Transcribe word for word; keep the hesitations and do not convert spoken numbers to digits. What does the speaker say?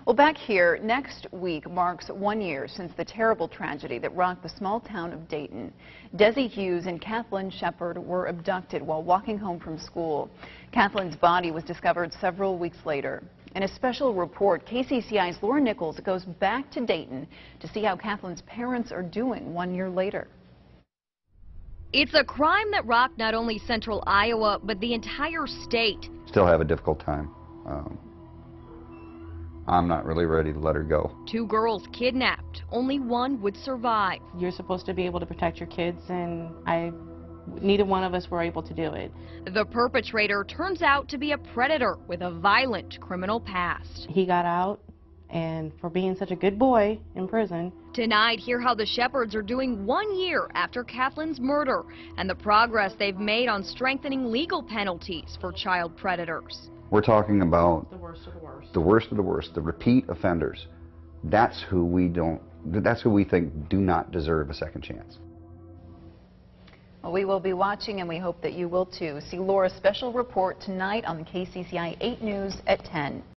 Well, back here, next week marks one year since the terrible tragedy that rocked the small town of Dayton. Desi Hughes and Kathlynn Shepard were abducted while walking home from school. Kathlynn's body was discovered several weeks later. In a special report, K C C I's Laura Nichols goes back to Dayton to see how Kathlynn's parents are doing one year later. It's a crime that rocked not only central Iowa, but the entire state. Still have a difficult time. Um, I'm not really ready to let her go. Two girls kidnapped. Only one would survive. You're supposed to be able to protect your kids, and I, neither one of us were able to do it. The perpetrator turns out to be a predator with a violent criminal past. He got out, and for being such a good boy in prison. Tonight, hear how the Shepards are doing one year after Kathlynn's murder and the progress they've made on strengthening legal penalties for child predators. We're talking about The worst of the worst. the worst of the worst, the repeat offenders. That's who we don't, that's who we think do not deserve a second chance. Well, we will be watching, and we hope that you will too. See Laura's special report tonight on the K C C I eight News at ten.